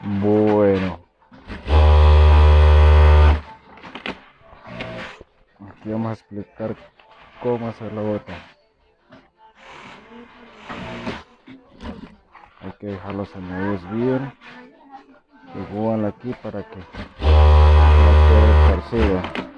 Bueno, aquí vamos a explicar cómo hacer la bota. Hay que dejar los anillos bien, igual aquí para que no quede torcido.